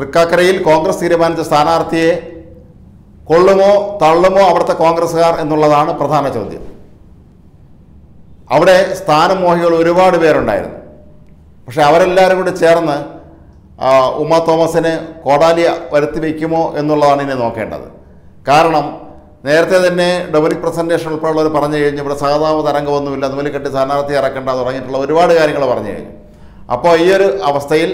തൃക്കാക്കരയിൽ കോൺഗ്രസ് തീരുമാനിച്ച സ്ഥാനാർത്ഥിയെ കൊള്ളുമോ തള്ളുമോ അവിടുത്തെ കോൺഗ്രസ്സുകാർ എന്നുള്ളതാണ് പ്രധാന ചോദ്യം. അവിടെ സ്ഥാനമോഹികൾ ഒരുപാട് പേരുണ്ടായിരുന്നു. പക്ഷെ അവരെല്ലാവരും കൂടി ചേർന്ന് ഉമാ തോമസിന് കോടാലി വരുത്തി വയ്ക്കുമോ എന്നുള്ളതാണ് ഇനി നോക്കേണ്ടത്. കാരണം നേരത്തെ തന്നെ ഡൊമിനിക് പ്രസൻറ്റേഷൻ ഉൾപ്പെടെയുള്ളവർ പറഞ്ഞു കഴിഞ്ഞു, ഇവിടെ സഹതാപ തരംഗമൊന്നുമില്ല, അതുപോലെ കെട്ടി സ്ഥാനാർത്ഥി ഇറക്കേണ്ട തുടങ്ങിയിട്ടുള്ള ഒരുപാട് കാര്യങ്ങൾ പറഞ്ഞു കഴിഞ്ഞു. അപ്പോൾ ഈ ഒരു അവസ്ഥയിൽ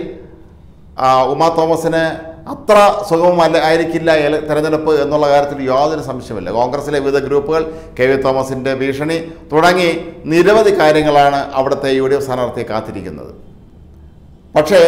ഉമാ തോമസിന് അത്ര സുഗമമല്ല ആയിരിക്കില്ല തെരഞ്ഞെടുപ്പ് എന്നുള്ള കാര്യത്തിൽ യാതൊരു സംശയമില്ല. കോൺഗ്രസിലെ വിവിധ ഗ്രൂപ്പുകൾ കെ.വി. തോമസിൻ്റെ ഭീഷണി തുടങ്ങി നിരവധി കാര്യങ്ങളാണ് അവിടുത്തെ UDF സ്ഥാനാർത്ഥിയെ കാത്തിരിക്കുന്നത്. പക്ഷേ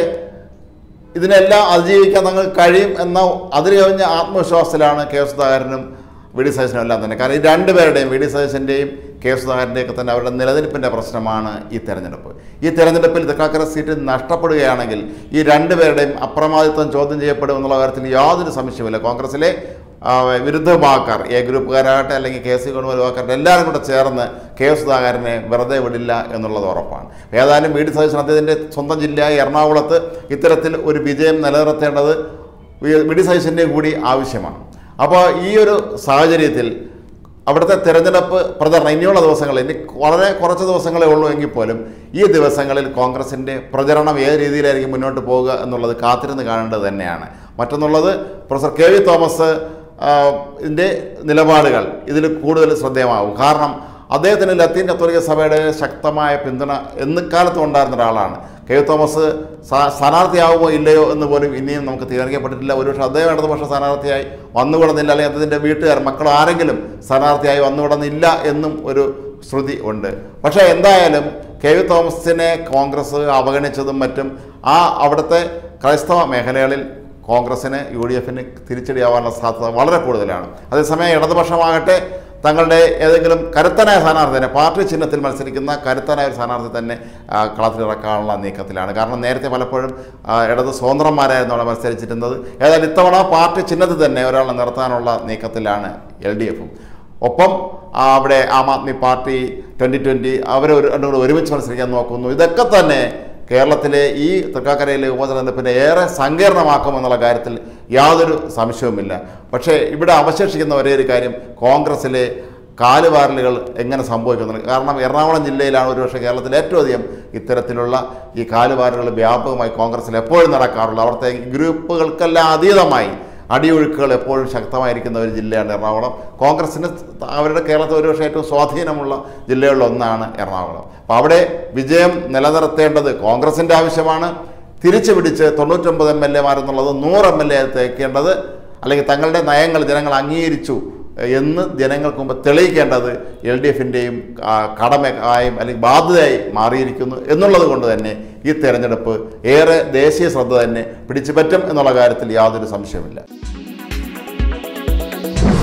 ഇതിനെല്ലാം അതിജീവിക്കാൻ നിങ്ങൾക്ക് കഴിയും എന്ന അതിൽ കവിഞ്ഞ ആത്മവിശ്വാസത്തിലാണ് കെ. സുധാകരനും വി.ഡി. സതീശനും എല്ലാം തന്നെ. കാരണം ഈ രണ്ടുപേരുടെയും വി.ഡി. സതീശൻ്റെയും കെ. സുധാകരൻ്റെയൊക്കെ തന്നെ അവരുടെ നിലനിൽപ്പിൻ്റെ പ്രശ്നമാണ് ഈ തെരഞ്ഞെടുപ്പ്. ഈ തെരഞ്ഞെടുപ്പിൽ തൃക്കാക്കര സീറ്റ് നഷ്ടപ്പെടുകയാണെങ്കിൽ ഈ രണ്ടുപേരുടെയും അപ്രമാദിത്വം ചോദ്യം ചെയ്യപ്പെടും എന്നുള്ള കാര്യത്തിൽ യാതൊരു സംശയമില്ല. കോൺഗ്രസിലെ വിരുദ്ധ വിഭാഗക്കാർ, എ ഗ്രൂപ്പുകാരാകട്ടെ അല്ലെങ്കിൽ KC ഗവൺമെൻറ് വിഭാഗക്കാരുടെ എല്ലാവരും കൂടെ ചേർന്ന് കെ. സുധാകരനെ വെറുതെ വിടില്ല എന്നുള്ളത് ഉറപ്പാണ്. ഏതായാലും വി.ഡി. സതീശൻ അദ്ദേഹത്തിൻ്റെ സ്വന്തം ജില്ലയായ എറണാകുളത്ത് ഇത്തരത്തിൽ ഒരു വിജയം നിലനിർത്തേണ്ടത് വി.ഡി. സതീശൻ്റെയും കൂടി ആവശ്യമാണ്. അപ്പോൾ ഈ ഒരു സാഹചര്യത്തിൽ അവിടുത്തെ തിരഞ്ഞെടുപ്പ് പ്രചരണം ഇനിയുള്ള ദിവസങ്ങളിൽ, ഇനി വളരെ കുറച്ച് ദിവസങ്ങളേ ഉള്ളൂ എങ്കിൽ പോലും ഈ ദിവസങ്ങളിൽ കോൺഗ്രസിൻ്റെ പ്രചരണം ഏത് രീതിയിലായിരിക്കും മുന്നോട്ട് പോവുക എന്നുള്ളത് കാത്തിരുന്ന് കാണേണ്ടത് തന്നെയാണ്. മറ്റൊന്നുള്ളത് പ്രൊഫസർ കെ.വി. തോമസ് ഇതിൻ്റെ നിലപാടുകൾ ഇതിൽ കൂടുതൽ ശ്രദ്ധേയമാകും. കാരണം അദ്ദേഹത്തിന് ലത്തീൻ കത്തോലിക്ക സഭയുടെ ശക്തമായ പിന്തുണ എക്കാലത്തും ഉണ്ടായിരുന്ന ഒരാളാണ്. കെ.വി. തോമസ് സ്ഥാനാർത്ഥിയാവുമോ ഇല്ലയോ എന്ന് പോലും ഇനിയും നമുക്ക് തീരുമാനിക്കപ്പെട്ടിട്ടില്ല. ഒരുപക്ഷെ അദ്ദേഹം ഇടതുപക്ഷ സ്ഥാനാർത്ഥിയായി വന്നുവിടുന്നില്ല, അല്ലെങ്കിൽ അദ്ദേഹത്തിൻ്റെ വീട്ടുകാർ മക്കൾ ആരെങ്കിലും സ്ഥാനാർത്ഥിയായി വന്നുവിടുന്നില്ല എന്നും ഒരു ശ്രുതി ഉണ്ട്. പക്ഷേ എന്തായാലും കെ.വി. തോമസിനെ കോൺഗ്രസ് അവഗണിച്ചതും മറ്റും അവിടുത്തെ ക്രൈസ്തവ മേഖലകളിൽ കോൺഗ്രസിന് UDFന് തിരിച്ചടിയാവാനുള്ള സാധ്യത വളരെ കൂടുതലാണ്. അതേസമയം ഇടതുപക്ഷമാകട്ടെ തങ്ങളുടെ ഏതെങ്കിലും കരുത്തനായ സ്ഥാനാർത്ഥി തന്നെ, പാർട്ടി ചിഹ്നത്തിൽ മത്സരിക്കുന്ന കരുത്തനായ ഒരു സ്ഥാനാർത്ഥി തന്നെ കളത്തിലിറക്കാനുള്ള നീക്കത്തിലാണ്. കാരണം നേരത്തെ പലപ്പോഴും ഇടത് സ്വതന്ത്രന്മാരായിരുന്നു അവിടെ മത്സരിച്ചിരുന്നത്. ഏതായാലും ഇത്തവണ പാർട്ടി ചിഹ്നത്തിൽ തന്നെ ഒരാളെ നിർത്താനുള്ള നീക്കത്തിലാണ് LDFും. ഒപ്പം അവിടെ ആം ആദ്മി പാർട്ടി 2020 അവർ രണ്ടും കൂടെ ഒരുമിച്ച് മത്സരിക്കാൻ നോക്കുന്നു. ഇതൊക്കെ തന്നെ കേരളത്തിലെ ഈ തൃക്കാക്കരയിലെ ഉപതെരഞ്ഞെടുപ്പിനെ ഏറെ സങ്കീർണമാക്കുമെന്നുള്ള കാര്യത്തിൽ യാതൊരു സംശയവുമില്ല. പക്ഷേ ഇവിടെ അവശേഷിക്കുന്ന ഒരേ ഒരു കാര്യം കോൺഗ്രസിലെ കാലുവാരലുകൾ എങ്ങനെ സംഭവിക്കുന്നുണ്ട്. കാരണം എറണാകുളം ജില്ലയിലാണ് ഒരുപക്ഷെ കേരളത്തിൽ ഏറ്റവും അധികം ഇത്തരത്തിലുള്ള ഈ കാലുവാരലുകൾ വ്യാപകമായി കോൺഗ്രസിൽ എപ്പോഴും നടക്കാറുള്ളത്. അവിടുത്തെ ഗ്രൂപ്പുകൾക്കെല്ലാം അതീതമായി അടിയൊഴുക്കുകൾ എപ്പോഴും ശക്തമായിരിക്കുന്ന ഒരു ജില്ലയാണ് എറണാകുളം. കോൺഗ്രസിന് അവരുടെ കേരളത്തിൽ ഒരുപക്ഷെ ഏറ്റവും സ്വാധീനമുള്ള ജില്ലകളിലൊന്നാണ് എറണാകുളം. അപ്പോൾ അവിടെ വിജയം നിലനിർത്തേണ്ടത് കോൺഗ്രസിൻ്റെ ആവശ്യമാണ്. തിരിച്ചു പിടിച്ച് 99 MLA എന്നുള്ളത് 100 MLA തേക്കേണ്ടത്, അല്ലെങ്കിൽ തങ്ങളുടെ നയങ്ങൾ ജനങ്ങൾ അംഗീകരിച്ചു എന്ന് ജനങ്ങൾക്ക് മുമ്പ് തെളിയിക്കേണ്ടത് LDFൻ്റെയും കടമയായും അല്ലെങ്കിൽ ബാധ്യതയായി മാറിയിരിക്കുന്നു എന്നുള്ളത് കൊണ്ട് തന്നെ ഈ തെരഞ്ഞെടുപ്പ് ഏറെ ദേശീയ ശ്രദ്ധ തന്നെ പിടിച്ചു പറ്റും എന്നുള്ള കാര്യത്തിൽ യാതൊരു സംശയമില്ല.